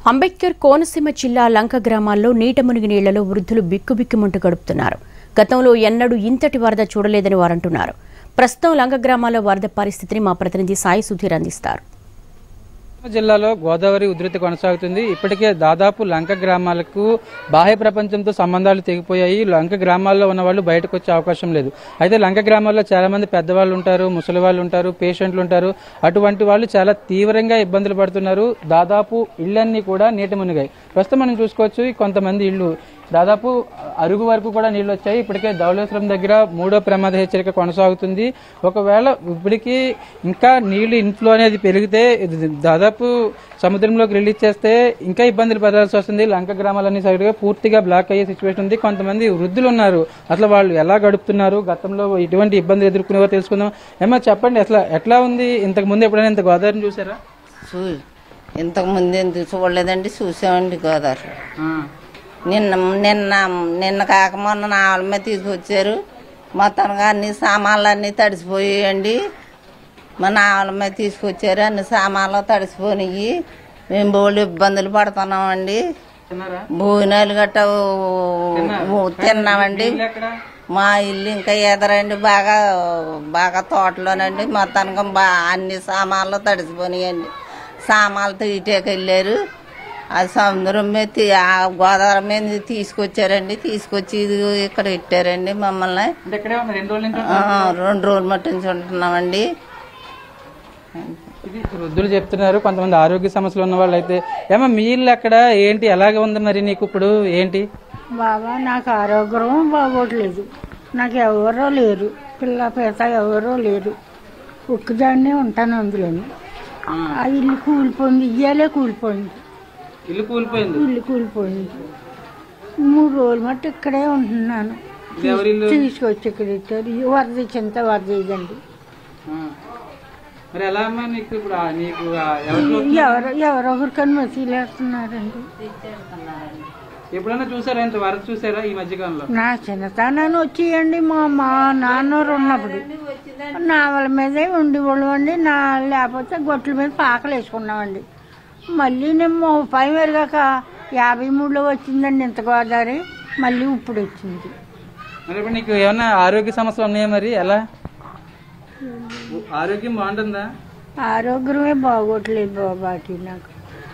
అంబేద్కర్ కోనసీమ జిల్లా లంక గ్రామాల్లో నీట మునిగి నీళ్లలో వృద్ధులు బిక్కుబిక్కుమంటూ గడుపుతున్నారు. గతంలో ఎన్నడూ ఇంతటి వరద చూడలేదని వారంటున్నారు. ప్రస్తుతం లంక గ్రామాల్లో వరద పరిస్థితిని మా ప్రతినిధి సాయి సుధీర్ అందిస్తారు. జిల్లాలో గోదావరి ఉధృతి కొనసాగుతుంది. ఇప్పటికే దాదాపు లంక గ్రామాలకు బాహ్య ప్రపంచంతో సంబంధాలు తెగిపోయాయి. లంక గ్రామాల్లో ఉన్న వాళ్ళు బయటకు వచ్చే అవకాశం లేదు. అయితే లంక గ్రామాల్లో చాలా మంది పెద్దవాళ్ళు ఉంటారు, ముసలి వాళ్ళు ఉంటారు, పేషెంట్లు ఉంటారు. అటువంటి వాళ్ళు చాలా తీవ్రంగా ఇబ్బందులు పడుతున్నారు. దాదాపు ఇళ్లన్నీ కూడా నీట మునిగాయి. ప్రస్తుతం మనం చూసుకోవచ్చు, కొంతమంది ఇళ్లు దాదాపు అరుగు వరకు కూడా నీళ్లు వచ్చాయి. ఇప్పటికే ధవళేశ్వరం దగ్గర 3వ ప్రమాద హెచ్చరిక కొనసాగుతుంది. ఒకవేళ ఇప్పటికీ ఇంకా నీళ్లు ఇన్ఫ్లో అనేది పెరిగితే దాదాపు సముద్రంలోకి రిలీజ్ చేస్తే ఇంకా ఇబ్బందులు పడాల్సి వస్తుంది. లంక గ్రామాలన్నీ సైడ్గా పూర్తిగా బ్లాక్ అయ్యే సిచ్యువేషన్ ఉంది. కొంతమంది వృద్ధులు ఉన్నారు. అసలు వాళ్ళు ఎలా గడుపుతున్నారు, గతంలో ఇటువంటి ఇబ్బందులు ఎదుర్కొనేవో తెలుసుకుందాం. ఏమో చెప్పండి, అసలు ఎట్లా ఉంది? ఇంతకు ముందు ఎప్పుడైనా ఇంత గోదావరిని చూసారా? ఇంతకు ముందు ఎందుకు చూడలేదండి, చూసామండి గోదావరి. నిన్న నిన్న నిన్న కాక మొన్న నా వాళ్ళ మీద తీసుకొచ్చారు. మొత్తంగా అన్ని సామాన్లు అన్నీ తడిసిపోయాయండి. మా నా వాళ్ళ మీద తీసుకొచ్చారు, అన్ని సామాన్లు తడిసిపోయినాయి. మేము బోళ్ళు ఇబ్బందులు పడుతున్నామండి. భోజనాలు గట్ట తిన్నామండి. మా ఇల్లు ఇంకా ఎదరండి, బాగా బాగా తోటలోనండి. మొత్తానికి అన్ని సామాన్లు తడిసిపోయినాయండి. సామాన్లు తీయటానికి వెళ్ళారు. అది సముద్రం మీద గోదావరి మీద తీసుకొచ్చారండి. తీసుకొచ్చి ఇక్కడ పెట్టారండి మమ్మల్ని. 2 రోజులు మట్టించి ఉంటున్నామండి. వృద్ధులు చెప్తున్నారు. కొంతమంది ఆరోగ్య సమస్యలు ఉన్న వాళ్ళు అయితే ఏమో మీ ఇల్లు అక్కడ ఏంటి, ఎలాగ ఉంది మరి నీకు ఇప్పుడు ఏంటి? బాబా, నాకు ఆరోగ్యం బాగోట్లేదు. నాకు ఎవరో లేరు, పిల్ల పేత ఎవరో లేరు. ఒక్కదాన్నే ఉంటాను అందులోని. ఆ ఇల్లు కూలిపోయింది, ఇయ్యాలే కూలిపోయింది. ఇల్లు కూలిపోయింది? ఇల్లు కూలిపోయింది. 3 రోజులు మట్టి ఇక్కడే ఉంటున్నాను. తీసుకొచ్చి ఇక్కడ ఇచ్చారు. వరద ఇచ్చేంత వరద ఇదండి. ఎవరొకరికని మసీలేస్తున్నారండి. ఎప్పుడైనా చూసారా ఇంత వరద? చూసారా ఈ మధ్యకాలంలో? నా చిన్నతనాన్ని వచ్చేయండి. మా నాన్నోరు ఉన్నప్పుడు నావల మీదే ఉండేవాళ్ళు అండి. లేకపోతే గొట్ల మీద పాకలు వేసుకున్నామండి. మళ్ళీ నేను 30 మెరుగాక 53లో వచ్చిందండి ఇంత గోదావరి. మళ్ళీ ఇప్పుడు వచ్చింది. మరి ఇప్పుడు నీకు ఏమన్నా ఆరోగ్య సమస్యలు ఉన్నాయా? మరి ఎలా ఆరోగ్యం బాగుంటుందా? ఆరోగ్యమే బాగోట్లేదు బాబాకి. నాకు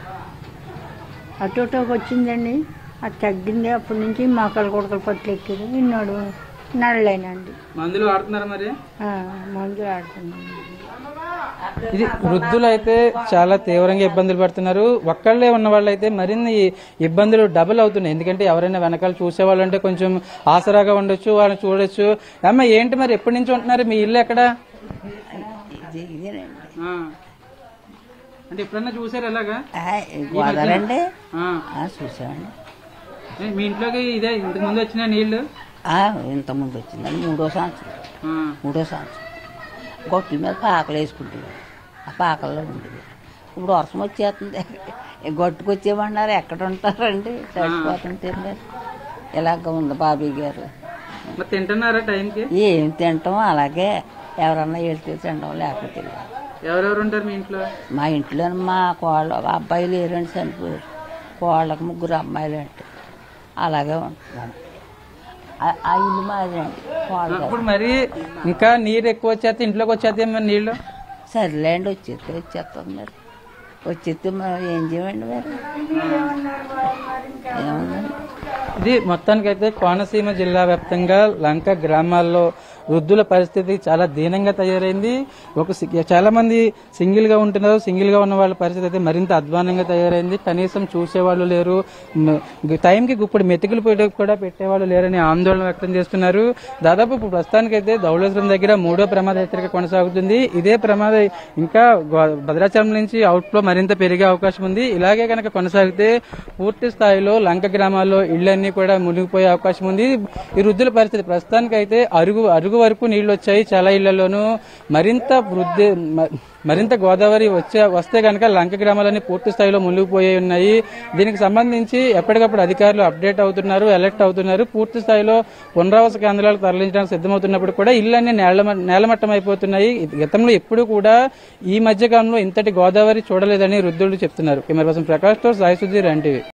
అటు వచ్చిందండి, అది తగ్గింది. అప్పటి నుంచి మోకాలు కొడకలు పట్లు ఎక్కింది. ఇన్నాడు నడలేనండి. మందులు వాడుతున్నారా? మరి మందులు ఆడుతున్నాను. ఇది వృద్ధులు అయితే చాలా తీవ్రంగా ఇబ్బందులు పడుతున్నారు. ఒక్కళ్ళే ఉన్న వాళ్ళు అయితే మరిన్ని ఇబ్బందులు డబుల్ అవుతున్నాయి. ఎందుకంటే ఎవరైనా వెనకాల చూసేవాళ్ళు అంటే కొంచెం ఆసరాగా ఉండొచ్చు, వాళ్ళని చూడొచ్చు. అమ్మ ఏంటి మరి ఎప్పటి నుంచి ఉంటున్నారు? మీ ఇల్లు ఎక్కడ? అంటే ఎప్పుడన్నా చూసారు ఎలాగా? గోదావరి చూసామండి. మీ ఇంట్లోకి ఇదే ఇంతకు ముందు వచ్చిన నీళ్లు? ఇంత ముందు వచ్చిందండి. 3వ సంవత్సరం గొట్ల మీద పాకలు వేసుకుంటుంది. ఆ పాకల్లో ఉంటుంది. ఇప్పుడు వర్షం వచ్చేస్తుంది. గొట్టుకు వచ్చేమన్నారు, ఎక్కడ ఉంటారండి? చచ్చిపోతుంటే ఇలాగ ఉంది బాబీ గారు. తింటున్నారా టైంకి? ఏం తింటాం, అలాగే ఎవరన్నా వెళ్తే తినడం, లేకపోతే ఎవరెవరు ఉంటారు మీ ఇంట్లో? మా ఇంట్లో మా కోళ్ళ అబ్బాయిలు లేరండి, చనిపోయారు. కోళ్ళకి 3 అమ్మాయిలు అంటే అలాగే ఉంటున్నాను. ఆ ఇల్లు మాది అండి. ఇప్పుడు మరి ఇంకా నీరు ఎక్కువ వచ్చేస్తే ఇంట్లోకి వచ్చేస్తే మరి నీళ్ళు? సర్లేండి, వచ్చేస్తాం. మరి వచ్చేస్తే మనం ఏం చేయండి? మరి ఏముందండి. ఇది మొత్తానికైతే కోనసీమ జిల్లా వ్యాప్తంగా లంక గ్రామాల్లో వృద్ధుల పరిస్థితి చాలా దీనంగా తయారైంది. చాలా మంది సింగిల్ గా ఉంటున్నారు. సింగిల్ గా ఉన్న వాళ్ళ పరిస్థితి అయితే మరింత అధ్వానంగా తయారైంది. కనీసం చూసేవాళ్ళు లేరు. టైంకి ఇప్పుడు మెతుకులు కూడా పెట్టేవాళ్ళు లేరని ఆందోళన వ్యక్తం చేస్తున్నారు. దాదాపు ఇప్పుడు ప్రస్తుతానికైతే ధవళేశ్వరం దగ్గర 3వ ప్రమాద హెచ్చరిక కొనసాగుతుంది. ఇదే ప్రమాదం ఇంకా భద్రాచలం నుంచి అవుట్ఫ్లో మరింత పెరిగే అవకాశం ఉంది. ఇలాగే కనుక కొనసాగితే పూర్తి స్థాయిలో లంక గ్రామాల్లో ఇళ్లన్నీ కూడా మునిగిపోయే అవకాశం ఉంది. ఈ వృద్ధుల పరిస్థితి ప్రస్తుతానికైతే అరుగు వరకు నీళ్లు వచ్చాయి చాలా ఇళ్లలోనూ. మరింత గోదావరి వస్తే కనుక లంక గ్రామాలన్నీ పూర్తి స్థాయిలో మునిగిపోయి ఉన్నాయి. దీనికి సంబంధించి ఎప్పటికప్పుడు అధికారులు అప్డేట్ అవుతున్నారు, అలర్ట్ అవుతున్నారు. పూర్తి స్థాయిలో పునరావాస కేంద్రాలకు తరలించడానికి సిద్ధమవుతున్నప్పుడు కూడా ఇళ్లన్నీ నేలమట్టం అయిపోతున్నాయి. గతంలో ఎప్పుడు కూడా ఈ మధ్య కాలంలో ఇంతటి గోదావరి చూడలేదని వృద్ధులు చెప్తున్నారు. కెమెరా పర్సన్ ప్రకాష్ తో సాయి సుధీర్, ఎన్టీవీ.